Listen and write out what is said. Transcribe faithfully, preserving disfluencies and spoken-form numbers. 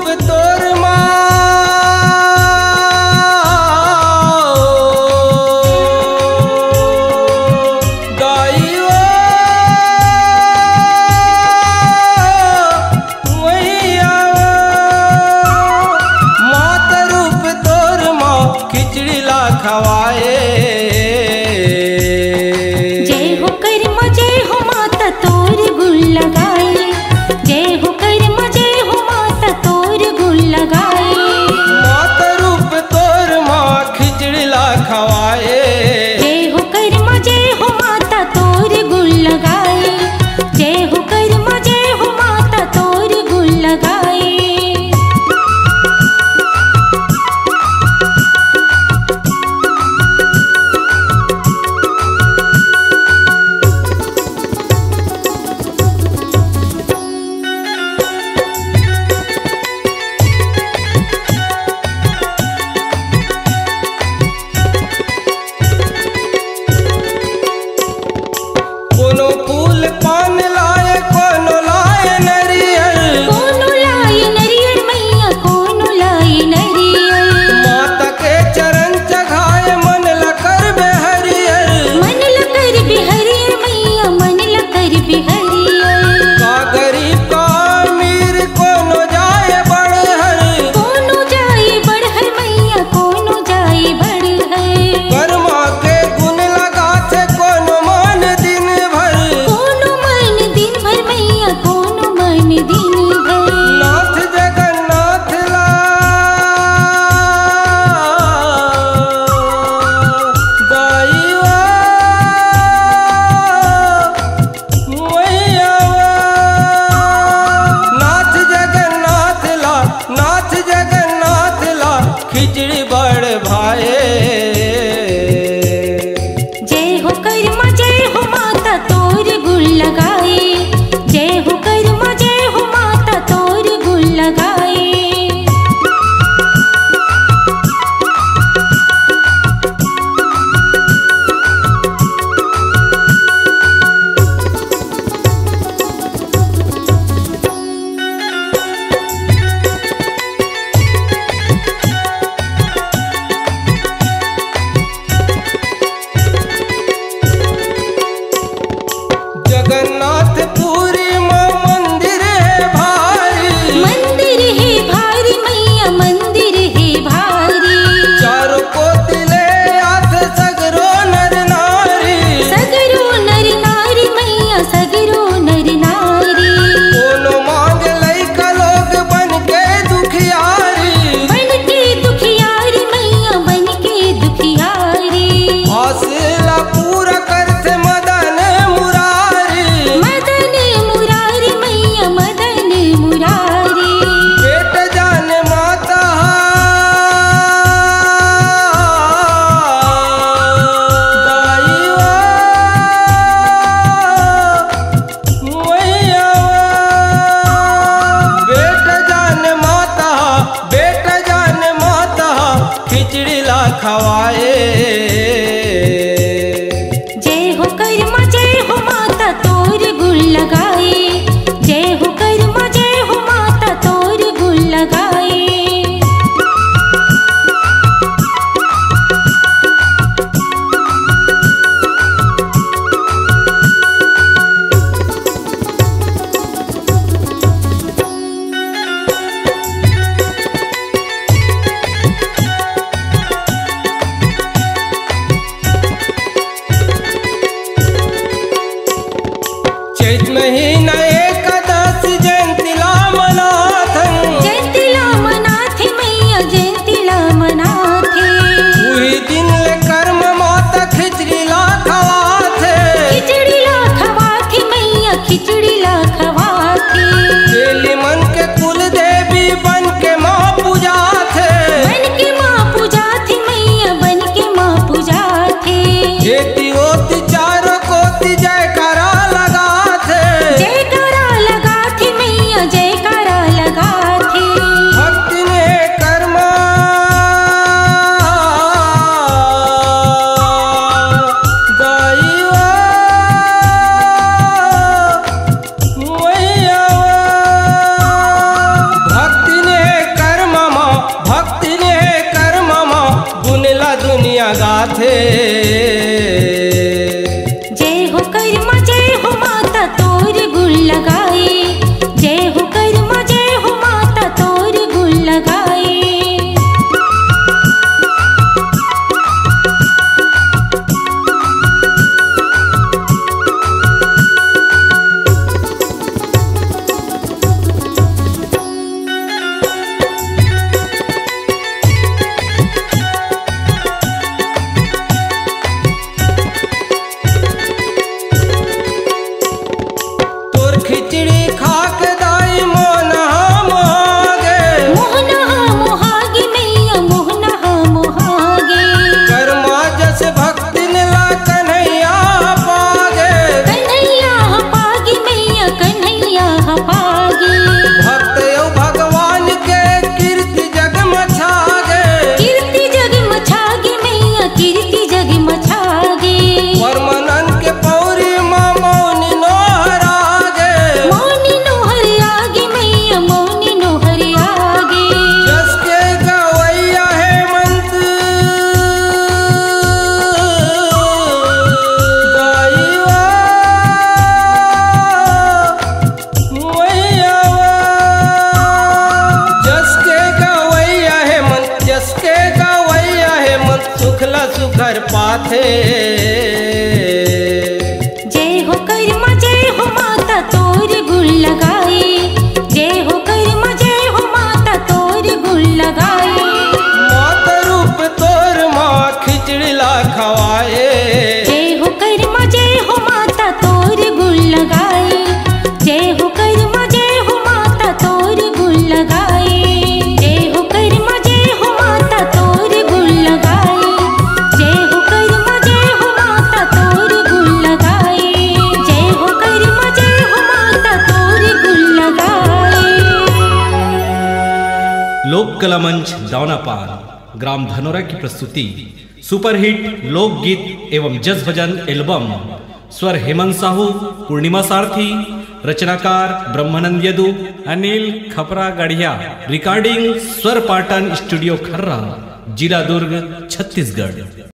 रूप तोर माँ गाइयो वही आओ। मात रूप तोर माँ खिचड़ी ला खवाए। जय हो कर्म जय हो माता तोर गुण लगाए। जय हो कर्म जय हो माता तोर गुण लगाए। मात रूप तोर माँ खिचड़ी ला खवाए। जय हो कर्म जय हो माता तोर गुण लगाए। जय हो कर्म जय हो माता तोर गुण लगाए। है। जय हो कर्म जय हो माता तोर गुण लगाए, जय हो कर्म जय हो माता तोर गुण लगाए। माता रूप तोर माँ खिचड़ीला खवाए, जय हो कर्म जय हो माता तोर गुण लगाए, जय हो कर्म जय हो माता तोर गुण लगाए। जय हो कर्म जय हो माता तोर गुण लगाए, जय हो कर्म जय हो माता तोर गुण लगाए, जय हो कर्म जय हो माता तोर गुण लगाए। लोक कला मंच दावनापार ग्राम धनोरा की प्रस्तुति सुपरहिट लोकगीत एवं जज भजन एल्बम। स्वर हेमंत साहू, पूर्णिमा सारथी, रचनाकार ब्रह्मानंद यदु, अनिल खपरा गढ़िया। रिकॉर्डिंग स्वर पाटन स्टूडियो खर्रा, जिला दुर्ग, छत्तीसगढ़।